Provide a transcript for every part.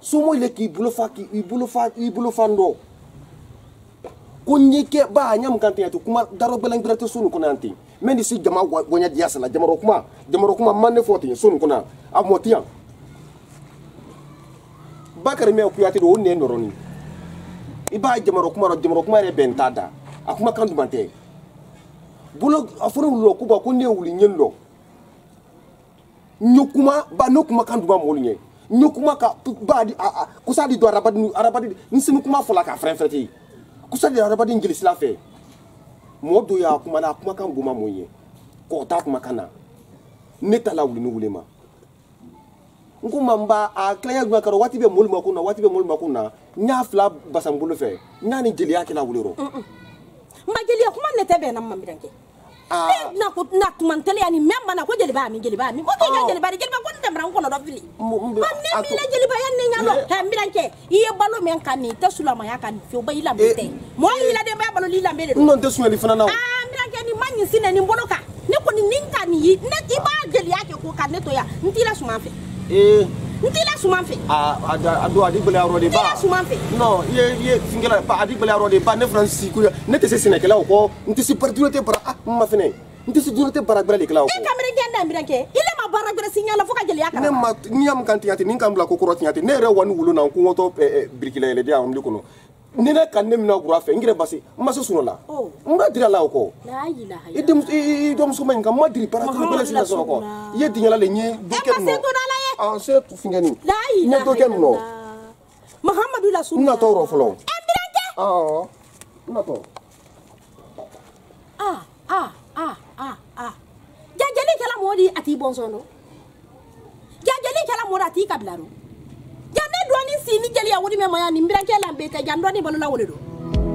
somo ile ki ibulo fando ko nyeke ba nyam kan tiyatu kuma daro belang berate sunu kuna anti mendi si jama gonya diasa la jamaro kuma manne foti sunu kuna amotiyan bakari me okuyati do wonne ndoroni iba jamaro kuma re bentada akuma kan dumante bulo afunu lo kuba ko ne wuli nyendo nyukuma ba nokuma kan duma molnye nyukuma ka ba di kusadi do arabadi nsimu kuma fola ka frefreti kusadi arabadi ingilis la fe modo ya kuma na kuma kan buma moye ko ta kuma kana neta la wuli wulema nguma mba a klaya gwa karo wati be molma kuna nya fla basambulo fe nya ni jeli akila wulero ma jeli kuma nete be na mamiranke na tumantele yani memma na ko jeli ba mi mo ke jeli ba ko ndem ran ko no do fili man ne mi la jeli ba yan ne nyalo he miranke iye balo men kan ni te sulama ya kan fi ba ila mbete mo ila de ba balo lila mbele non te sueli fana na miranke ni manyi sine ni mboloka ne ko ni ninka ni ne ti ba jeli yake ko kan ne to ya ntila suma fe ntila suma fe ado adi bele arode ba ntila suma fe no ye singela ba adi bele arode ba ne francis ku ne te se sinekela ko ntisi pardurote para ma fene ntisi durote para bele kala ko e kamere genda miranke ile ma bara bele signala fuka jeli yakara ne ma nyam kan tiati nin kan bla ko koroti tiati ne re wani wulo na ko woto brikila ele dia amli kono ne ne kan ne mina gura fe ngire basi ma so sunola mba dira la ko la ilaha illa idem suma ngam ma diri para ko bele sina so ko ye dinyala le nye doket no se tu fingani la ilaha doket no muhammadu la sunna na to ro folo miranke na to jajali kala modi ati bonsono jajali kala modi ati kablaro jande doni sini jali ya wodi me maya ni miranke la mbete jando ni balo la wole do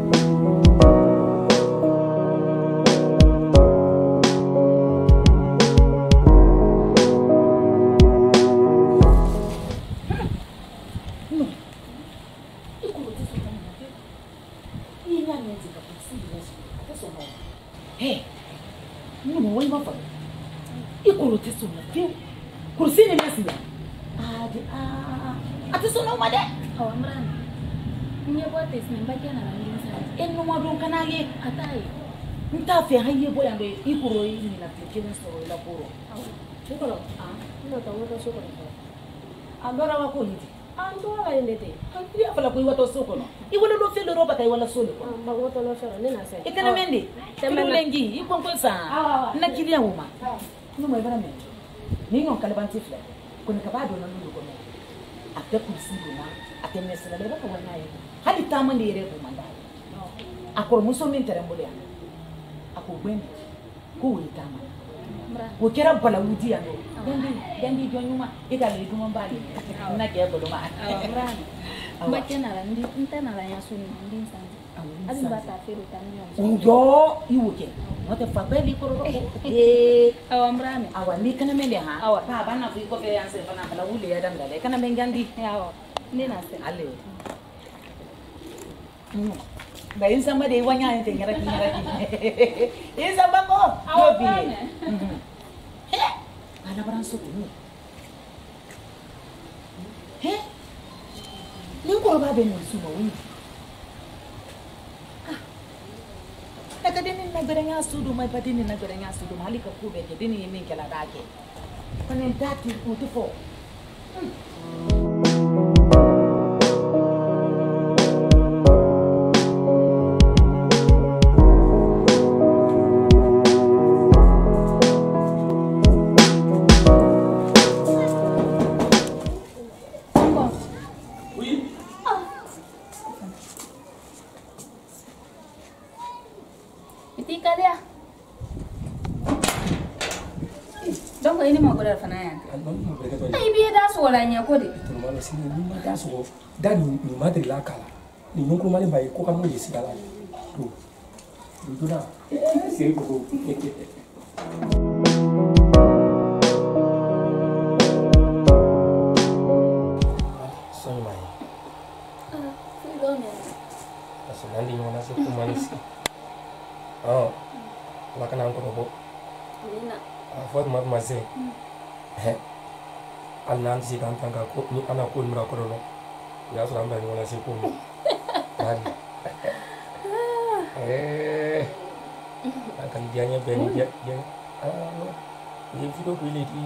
nta fe haye boya ndo ikuro yi na tekene so la poro chukolo no to woto sokolo andora wa ko yiti andora wa ndete akiri afala ko woto sokolo I wala do fe le roba kay wala solo ko ba woto lo fero ne na se e kana mendi telo lengi I kon ko sa na kili ya wuma no mo ibara men ni ngon kala banti fle ko ne ka ba do na ndu ko ate kursi na ate mesela le ba ko wana yi hali tamande yere ko manda akoro muso min tere mbole ako gbendi ko witama wo kera bala wudi ando dendi jonyuma igale duma mbali na ge bolo ma ba kena la ndi ntana la yasuni ndi nsanzi ali bata fero tanyo njo iwoke wote fabeli kororo awamrame awandi kana mende ha awa pa bana fu ko fe yanse bana bala wule ya dandale kana mengandi yawa nina se ale bayin sama de wanya ente ngaraki isa bango dobi ana baranso tu ko ba be no suma wi akademi na berenya sudu mai patini na berenya sudu malika kube ke dini min kala dake panen dati utufo ini mau kodar fana ya ai biye da so la nya kodi to ma la sini ni ma da so da ni ma de la kala ni no ko ma le bai ko ka mo yesi dala to do na siri ko so mai filone aso nandi ni na so ko ma nisi la kana ko bo nina afot mat maze alnan si kan tanga ko ni ana ko mura ko no Ya sɔrɔ an bɛ ɲɔgɔn lase ko min. Akan dianya beni dia video boleh di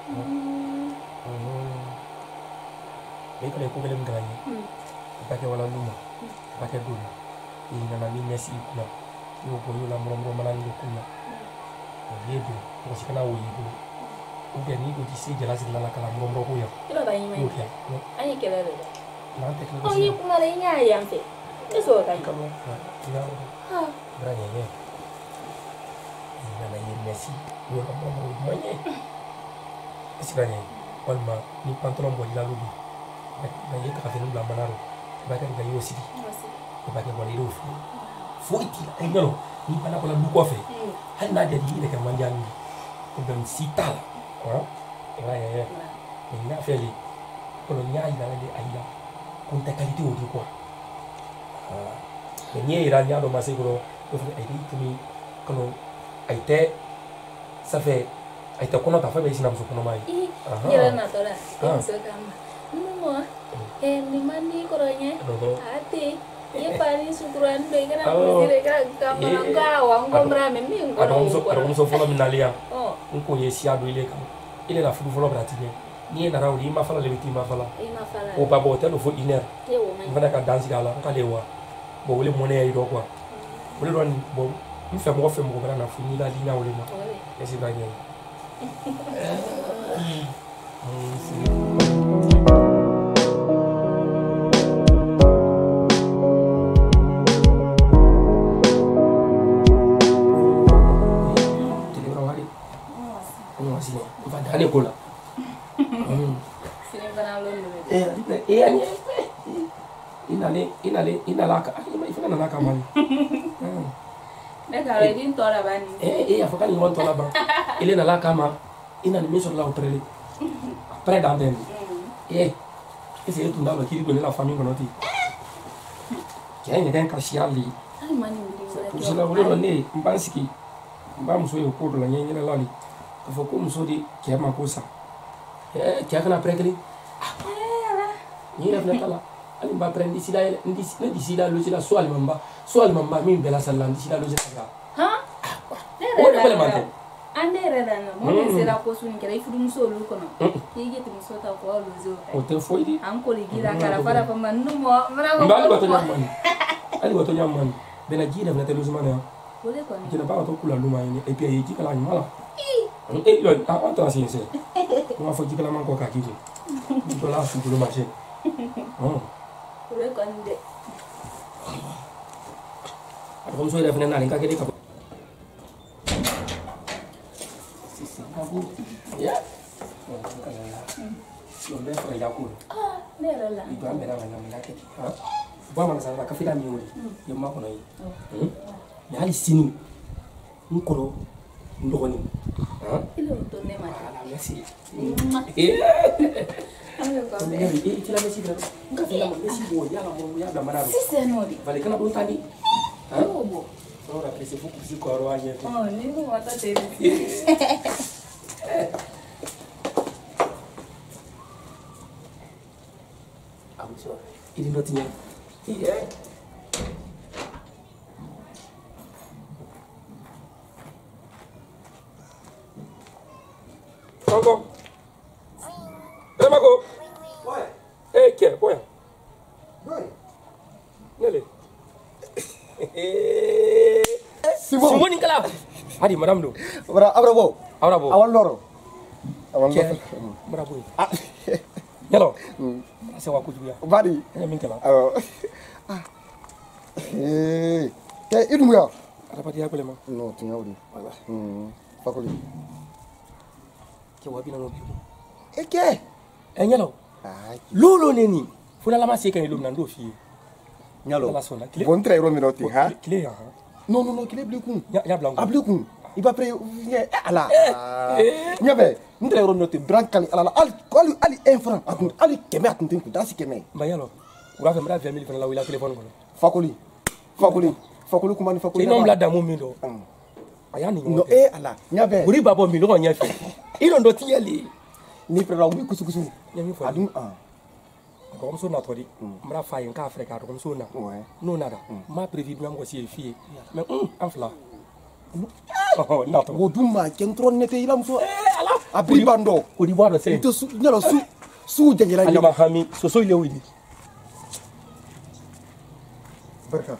kalau aku belum gaya pakai wala luma pakai dulu ini nanti Messi kuna yo boyo la moro malang kuna yedo masih kena wuyi dulu udah ni do disi jelas la kala moro ko ya ilo ba yima ayi kelele nanti kalau oh yi kuma le nya yang te eso kan kalau ya berani ya nana ye Messi yo la moro manye isiranye walma ni pantalon bo la lubi na ye ka fenu la manaro ba ka ga yo sidi ba ka wala yo fu iti la ngalo ni bana ko la du ko fe hal na jadi ile ka manjani ko ben sital ha era ya ni na feli ko lo nya ila le aila kun ta kalite o di ko ni ira nya do mase ko ko fe ai tumi ko ai te ça fait ai te kono ta fa be sina muso kono mai yela na tola so kama numo ni mandi koronya ate ye pari syukuran deh kan aku dire kan kamu ngawang ngomra memi ngoro ada muso folo minalia nko ye siado ile kan ile la fudu folo bratine ni na raudi ma fala le biti ma fala o ba bo telo fo iner ngana ka dansi gala ka lewa bo wole mone ay do quoi wole don bo mi fe mo bra na fu ni la linya wole ma esi ba ni Ani kola. Sini bana lo lo. Inalaka. Ifika nalaka mali. Neka redin tola bani. Afika ni ngon tola ba. Ile nalaka ma ina ni meso la utrele. Après d'anden. Ese yetu ndalo kiri kwenye la famille konoti. Kenya den kashiali. Ai mani ndi. Kusila wole ne mbansiki. Mbamuso yo kodo la nyenye lali. Faut que nous soyons qui a ma cosa. Qui a kana pregli? Ni la fnata ali mba prendi sila d'ici là le sila swal mamba min bela salam d'ici là le sila. Ha? Wala bela mante. Ande reda no mo sila ko suni kera ifudu muso lu kono. Kige ti muso ta ko lu zo. O te foidi. Anko li gira kala para pa manu mo. Mbali bato nyamani. Ali bato nyamani. Bena gira fnata lu zumana. Boleh ko. Kina ba to kula luma ni et puis yi kala ni mala. Lo apa así ese? No fue que la manco aquí. Yo la su lo marché. Boleh ko ande. Como soy de frenar en que diga. Ya. Lo ve por allá cu. Nera la. Y va a ver a la que. Vamos a la café la mi. Yo ma ko nay. Ya ali sini. Nkoro. Ndogoni. Ilo to ne ma. Merci. Ayo ko be. Tila Messi dra. Nka fela Messi bo ya la mo ya da manaro. Si se no di. Vale kana bon tandi. Bo. Ora prese fu ku ko ro anye. Oh, ni mo mata te. Abuso. Ili ndo tinya. Iya. Tonton. Mako. Ouais. Kia, quoi? Ouais. Nele. Simon Nicolas. Hadi madame do. Bravo. Awal loro. Bravo. Yalo. Asa wa kujuya. Badi. Min kala. Idu ya. Ada pati ya ma. No, tinya uri. Wala. Fakoli. Ke wa bina no bi. Eke. Nyalo. Lolo neni. Funa la ma se kan ilum nan do fi. Nyalo. La sona. Bon très ro minoti ha. Clé ha. Non, clé blikun. Ya blanc. Ablikun. Iba pre ala. Nyabe. Ndre ro minoti brankali ala ali 1 franc. Ali keme atuntin ku dasi keme. Ba yalo. Ura fe mra 20 000 francs la wila téléphone ko. Fakoli kuma ni fakoli. Ino mla damu mi do. Aya ni. No ala. Nyabe. Uri babo mi no nya fe. Ino ndo tiyali. Ni pre rawi kusukusu. Nyami fo. Adun dɔgɔmuso natɔ di n bɛna fa ye n k'a fɛ k'a dɔgɔmuso na n'o nana n m'a prévu duma mɔgɔ si ye f'i ye mais an fila natɔ o dun maa kɛ n tɔrɔ ne tɛ i la muso a biri ban dɔ o di bɔ a dɔ sɛ i tɛ ɲɛna su jɛngɛra ɲɔgɔn alima hami soso ile wuli barika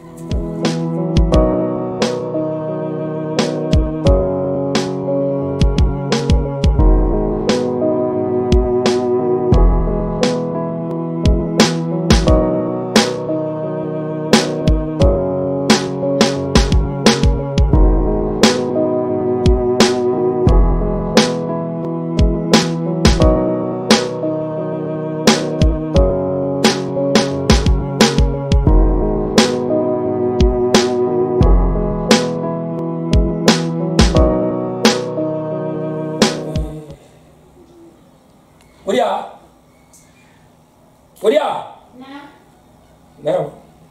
Korea. Nah.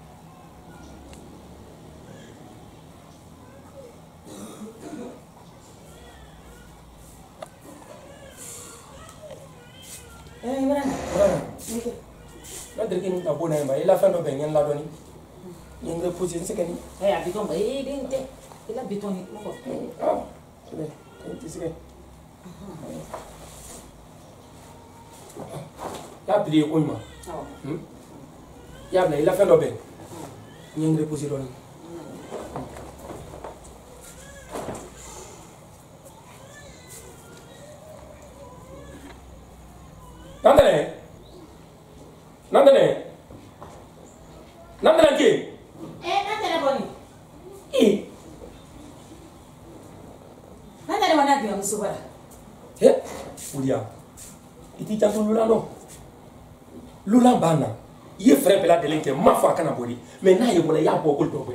Nanti kita tak boleh main. Ila fan dobe yang ladoni. Yang reposin sekali. Abiton ba dente. Ila biton ni mo. Sudah. Nanti sekali. Ya beli uima. Ya beli ila fan dobe. Yang reposin doni. Nandane ke? Nandane boni. Nandane wana dia musubara. Ulia. Iti jantu lula no. Lula bana. Ye frère bela delinque ma fa kana bodi. Mais na ye bola ya bo ko dobe.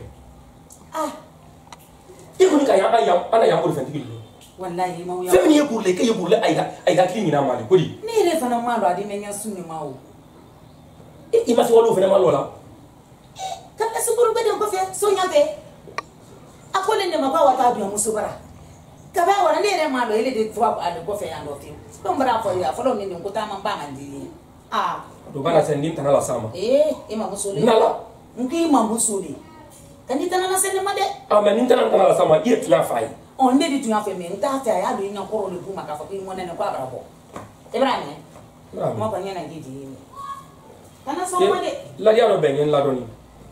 Ye ko ni ka ya ana ya ko fentigi lo. Wallahi ma ya. Femi ye burle ke ye burle aiga klini na mali kodi. Ni re fana ma lo adi menya sunu ma o. I ma se wolo fena ma lo la. Kata suburu bede ko fe so nya fe. Akole ne ma kwa wata bi musubara. Kaba wana ni re ma lo ile de twa ade ko fe ando fi. Ko mbara fo ya fo lo ni ko ta ma ba ngandi. Do bana sen din tanala sama. Ima musuli. Nala. Nki ima musuli. Kandi tanala sen ma de. Mais nin tanala sama ye tla fay. On ne dit tu as fait mais ta fait ya do nya ko le kuma ka fa ki mo ne ko abara bo. Ibrahim. Mo ko nyana gidi. Kana so ma de. La ya do ben la doni.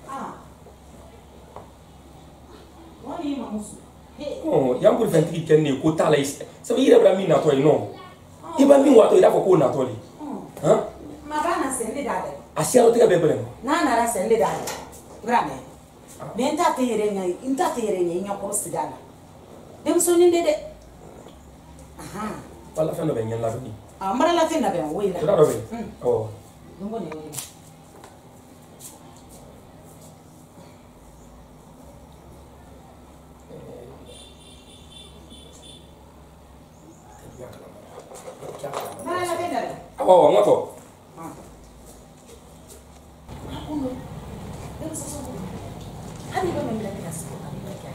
Wani ima musu. Yang ko fentigi kenne ko tala is. Sabi ira bra min na to no. Iba min wa to ira ko na to li. Ma bana sende dade. Asia lo tiga bebele. Na ra sende dade. Ibrahim. Men ta tere ngai, inta tere ngai nya ko sigana. Dem so ni dede. Wala fendo ben la doni. Mara la fenda ben wo ila. Ira do ben. Ngo ne wo. Ngoto. Abi ba men la kasi, abi ba kya.